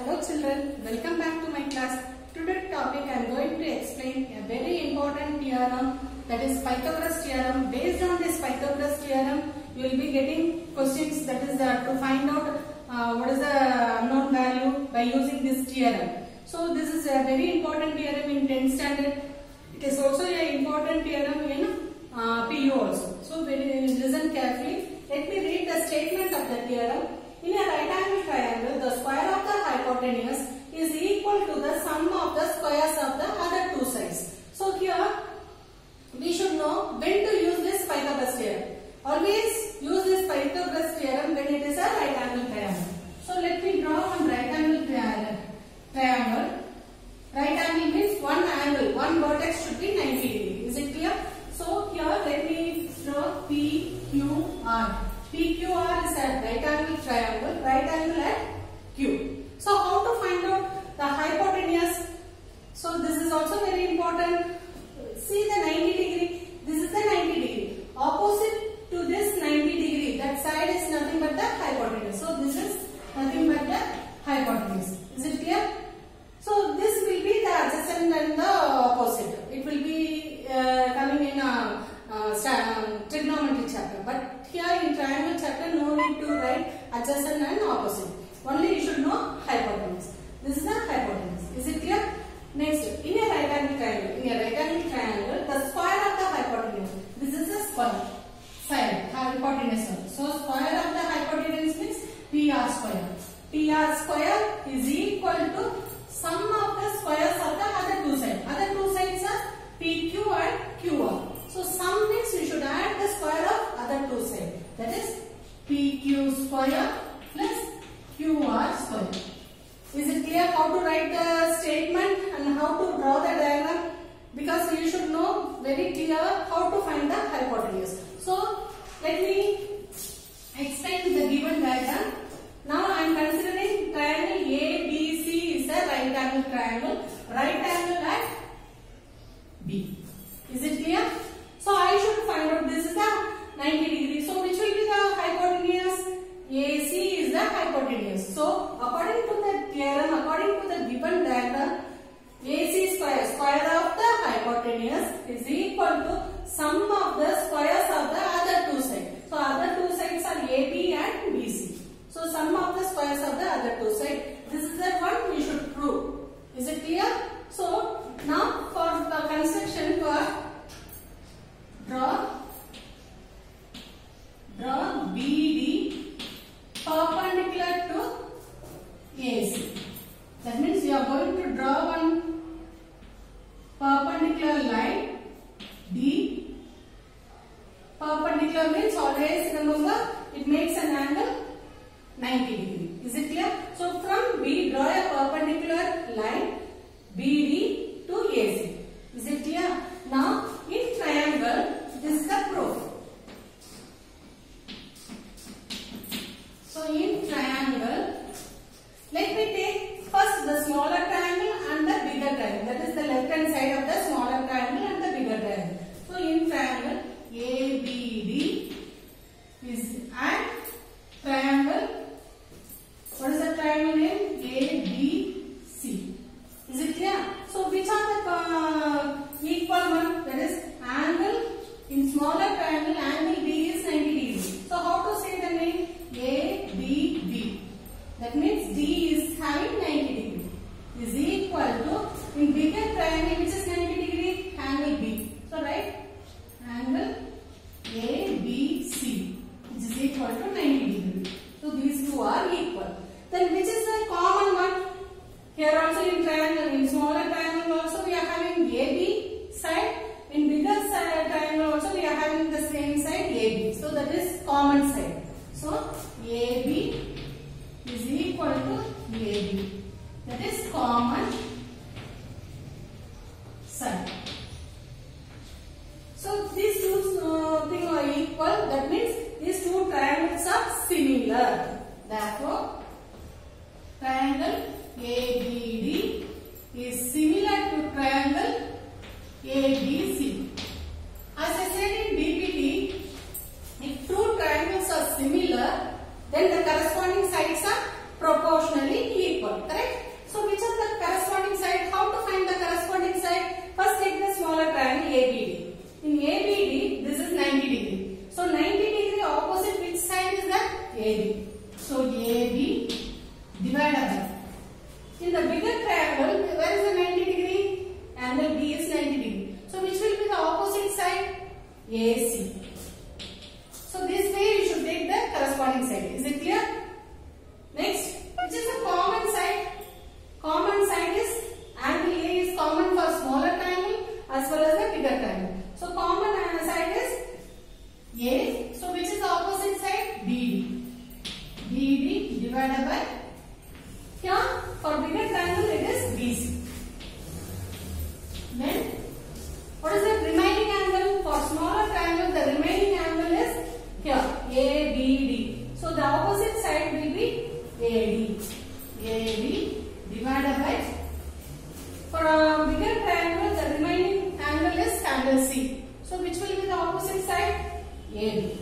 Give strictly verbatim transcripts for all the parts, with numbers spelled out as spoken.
Hello children, welcome back to my class. Today's topic I am going to explain a very important theorem, that is Pythagoras theorem. Based on this Pythagoras theorem, you will be getting questions, that is uh, to find out uh, what is the unknown value by using this theorem. So this is a very important theorem in tenth standard. It is also an important theorem in uh, P U also. So very, listen carefully. Let me read the statement of the theorem. In a right angle triangle, the square of the hypotenuse is equal to the sum of the squares of the other two sides. So here we should know when to use this Pythagoras theorem. Always use this Pythagoras theorem when it is a right angle triangle. So let me draw one right angle triangle. Right angle means one angle, one vertex should be ninety degree. Is it clear? So here let me draw P Q R. P Q R is a right angle triangle, right angle at Q. So how to find out the hypotenuse? So this is also very important. See the ninety degree. This is the ninety degree. Opposite to this ninety degree, that side is nothing but the hypotenuse. So this is nothing but the hypotenuse. Is it clear? So this will be the adjacent and the opposite. It will be uh, coming in a uh, trigonometry chapter. But here in triangle chapter, no need to write adjacent and opposite. Only you should know hypotenuse. This is the hypotenuse. Is it clear? Next, in a right angle triangle, in a right angle triangle, the square of the hypotenuse. This is the square side, hypotenuse. So square of the hypotenuse means P R square. P R square is equal to sum of the squares of the other two sides. Other two sides are P Q and Q R. So sum means you should add the square of other two sides. That is P Q square plus Q R square. Is it clear how to write the statement and how to draw the diagram? Because you should know very clear how to find the hypotenuse. So let me explain the given diagram. Now I am considering triangle A B C is a right angle triangle. Right angle at B. Is it clear? So I should find out this is the ninety degree. So which will be the hypotenuse? A C is the hypotenuse. So according to the theorem, according to the given diagram, A C square, square of the hypotenuse is equal to sum of the squares of the other two sides. So other two sides are A B and B C. So sum of the squares of the other two sides. This is the one we should prove. Is it clear? So now for the construction, for draw draw B D perpendicular to A C. That means you are going to draw one perpendicular line D. Perpendicular means always remember it makes an angle ninety degree. Is it clear? So from B, draw a perpendicular line B D to A C. Is it clear? Now in triangle, this is the proof. So in triangle, let me take first the smaller triangle and the bigger triangle. That is the left hand side of the smaller triangle and the bigger triangle. So in triangle, A B D is and triangle. What is the triangle name? A B C. Is it clear? So which are the uh, equal one? That is angle in smaller triangle, angle B is ninety degrees. So how to say the name? A B B. That means D is having ninety degree. Is equal to, in bigger triangle which is ninety degree, angle B. So right? Angle A B C which is equal to ninety degree. So these two are equal. Then which is the common one? Here also in triangle, in smaller triangle also we are having A B side. In bigger side triangle also we are having the same side A B. So that is common side. So A B is equal to A B. That is common side. So these two uh, things are equal. That means these two triangles are similar. Therefore, triangle A B D is similar to triangle A B C. As I said in D P T, if two triangles are similar, then the corresponding sides are proportionally equal. Correct? the bigger triangle, where is the ninety degree? Angle B is ninety degree. So which will be the opposite side? A C. So this way you should take the corresponding side. Is it clear? Next, which is the common side? Common side is angle A is common for smaller triangle as well as the bigger triangle. So common side is A. So which is the opposite side? B D. B D divided by, here for bigger triangle it is B C. Then what is the remaining angle? For smaller triangle the remaining angle is here A B D. So the opposite side will be A D. A D divided by, for a bigger triangle the remaining angle is angle C. So which will be the opposite side? A B.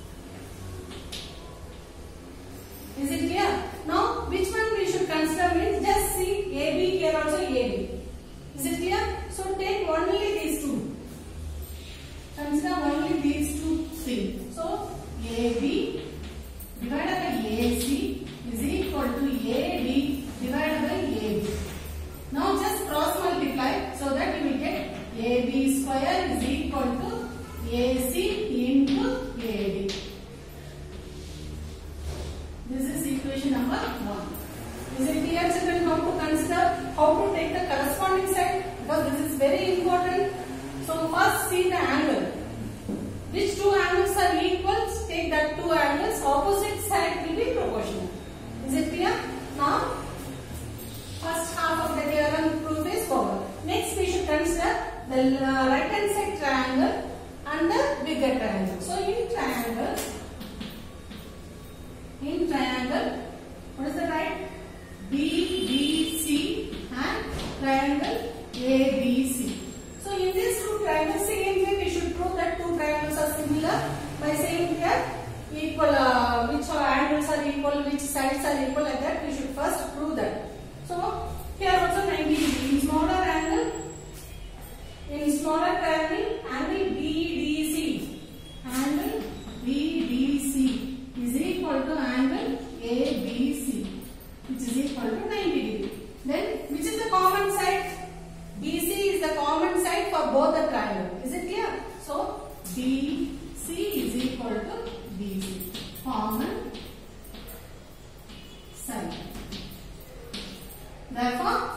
Is it clear? Now which one we should consider means just see A B, here also A B. Is it clear? So take only these two. Consider only these two things. So A B divided by A C is equal to A D divided by A B. Now just cross multiply so that you will get A B square is equal to A C into A D. This is equation number one. Is it clear, children, how to consider, how to take the corresponding side? Because this is very important. So first see the angle. Which two angles are equal? Take that two angles. Opposite side will be proportional. Is it clear? Now, first half of the theorem proof is over. Next we should consider the uh, right hand side triangle and the bigger triangle. So in triangle, in triangle, what is the right? B B C and triangle A B C. So in these two triangles, same way we should prove that two triangles are similar by saying here equal, uh, which angles are equal, which sides are equal, like that we should first prove that. So here also ninety degree. In smaller angle, in smaller triangle, angle B D C, angle B D C is equal to angle A B C, which is equal to ninety degree. Then which is the common side? B C is the common side for both the triangle. Is it clear? So B C is equal to B C, common side. Therefore,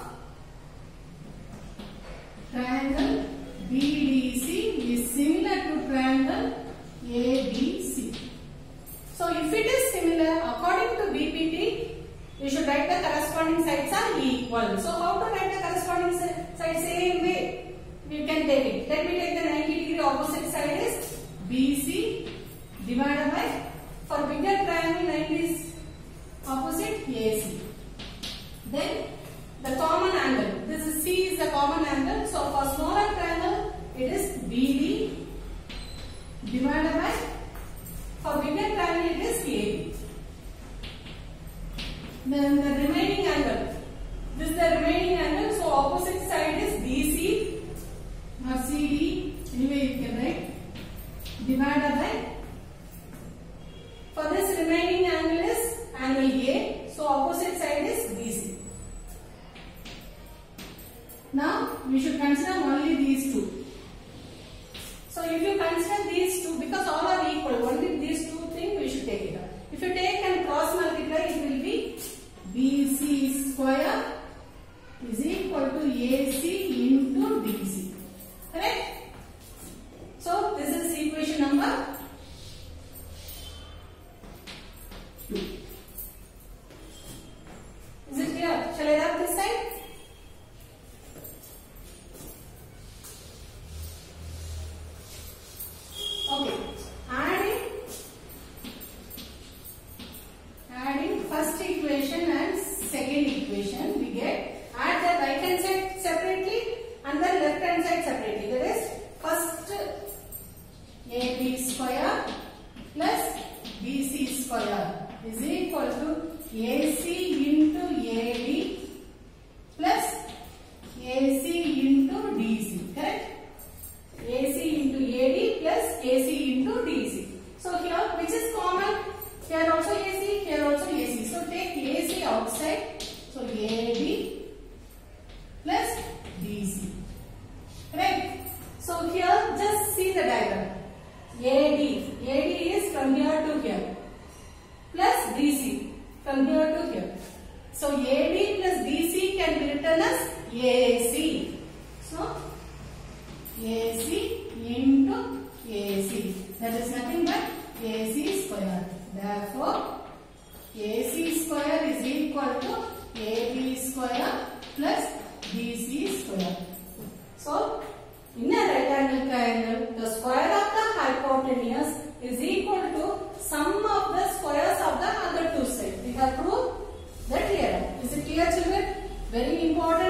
triangle B D C is similar to triangle A B C. So if it is similar, according to B P T, you should write the corresponding sides are equal. So how to write the corresponding side? Same way we can take it. Let me take the ninety degree opposite side is B C divided by, for bigger triangle ninety is opposite A C. Then the common angle. This is C is the common angle. So for smaller triangle it is B D divided by, for bigger triangle it is A B. Then the remaining angle. This is the remaining angle. So opposite side is D C or C D. Anyway you can write. Divided by, for this remaining angle is angle A. So opposite side is B C. Now we should consider only these two. So if you consider these two, because all are equal, only these two things we should take it up. If you take and cross multiply, it will be B C square is equal to A So A D plus B C can be written as A C. So A C into A C. That is nothing but A C square. Therefore, A C square is equal to A B square plus B C square. So, in a right angle triangle, the square of the hypotenuse is equal to sum of the squares of the other two sides. We have proved the theorem. Is it clear, children? Very important.